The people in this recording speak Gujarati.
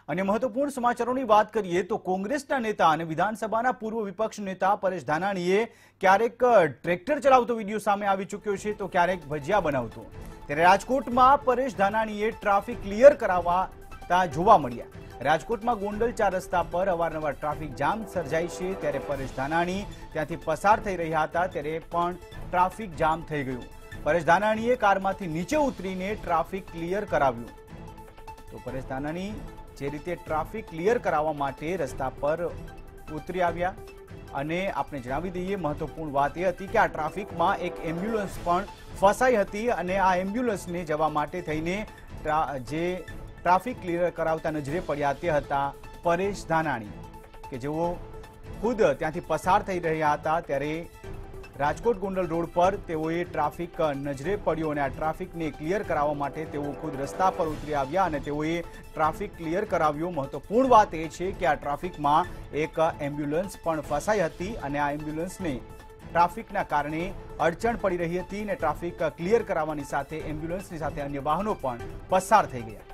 અને મહત્વપૂર્ણ સમાચારોની વાત કરીએ તો કોંગ્રેસના નેતા અને વિધાનસભાના પૂર્વ વિપક્ષ નેતા પરેશ ધાનાણીએ ક્યારેક ટ્રેક્ટર ચલાવતો વિડીયો સામે આવી ચૂક્યો છે તો ક્યારેક ભજીયા બનાવતો। ત્યારે રાજકોટમાં પરેશ ધાનાણીએ ટ્રાફિક ક્લિયર કરાવતા જોવા મળ્યા। રાજકોટમાં ગોંડલ 4 રસ્તા પર અવારનવાર ટ્રાફિક જામ સર્જાય છે ત્યારે પરેશ ધાનાણી ત્યાંથી પસાર થઈ રહ્યા હતા ત્યારે પણ ટ્રાફિક જામ થઈ ગયું। પરેશ ધાનાણીએ કારમાંથી નીચે ઉતરીને ટ્રાફિક ક્લિયર કરાવ્યું। તો પરેશ ધાનાણી જે રીતે ટ્રાફિક ક્લિયર કરાવવા માટે રસ્તા પર ઉતરી આવ્યા અને આપણે જણાવી દઈએ મહત્વપૂર્ણ વાત એ હતી કે આ ટ્રાફિકમાં એક એમ્બ્યુલન્સ પણ ફસાઈ હતી અને આ એમ્બ્યુલન્સને જવા માટે થઈને જે ટ્રાફિક ક્લિયર કરાવતા નજરે પડ્યા તે હતા પરેશ ધાનાણી કે જેઓ ખુદ ત્યાંથી પસાર થઈ રહ્યા હતા ત્યારે રાજકોટ ગોંડલ રોડ પર તેઓએ ટ્રાફિક નજરે પડ્યો અને આ ટ્રાફિકને ક્લિયર કરાવવા માટે તેઓ ખુદ રસ્તા પર ઉતરી આવ્યા અને તેઓએ ટ્રાફિક ક્લિયર કરાવ્યો। મહત્વપૂર્ણ વાત એ છે કે આ ટ્રાફિકમાં એક એમ્બ્યુલન્સ પણ ફસાઈ હતી અને આ એમ્બ્યુલન્સને ટ્રાફિકના કારણે અડચણ પડી રહી હતી અને ટ્રાફિક ક્લિયર કરાવવાની સાથે એમ્બ્યુલન્સની સાથે અન્ય વાહનો પણ પસાર થઈ ગયા।